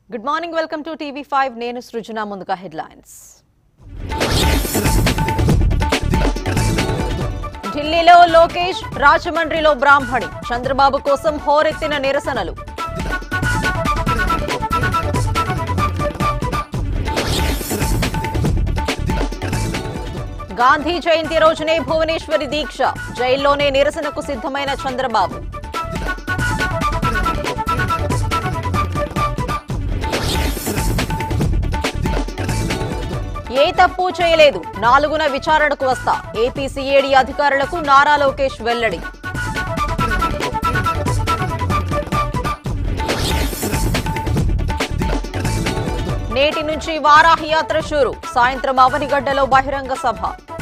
Good morning, welcome to TV5. Nenu Srujana Munduga headlines. ఢిల్లీలో లోకేష్, రాజమండ్రిలో బ్రాహ్మణి, చంద్రబాబు కోసం హోరెత్తిన నిరసనలు. గాంధీ జయంతి రోజునే భువనేశ్వరి దీక్ష, జైల్లోనే నిరసనకు సిద్ధమైన చంద్రబాబు. ఏ తప్పు చేయలేదు, 4న విచారణకు వస్తా, ఏపీ సిఐడి అధికారులకు నారా లోకేష్ వెల్లడి. నేటి నుంచి వారాహి యాత్ర షురు, సాయంత్రం అవనిగడ్డలో బహిరంగ సభ.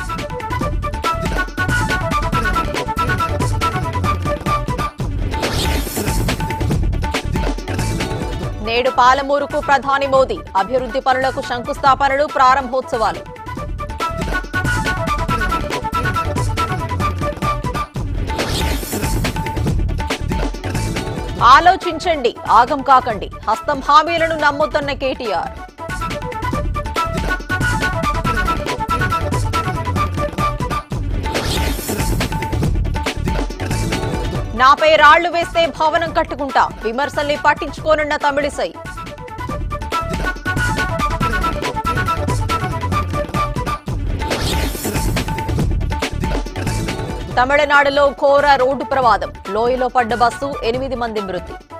నేడు పాలమూరుకు ప్రధాని మోదీ, అభివృద్ధి పనులకు శంకుస్థాపనలు, ప్రారంభోత్సవాలు. ఆలోచించండి, ఆగం కాకండి, హస్తం హామీలను నమ్మొద్దన్న కేటీఆర్. నాపై రాళ్లు వేస్తే భవనం కట్టుకుంటా, విమర్శల్ని పట్టించుకోనున్న తమిళిసై. తమిళనాడులో ఘోర రోడ్డు ప్రమాదం, లోయలో పడ్డ బస్సు, 8 మంది మృతి.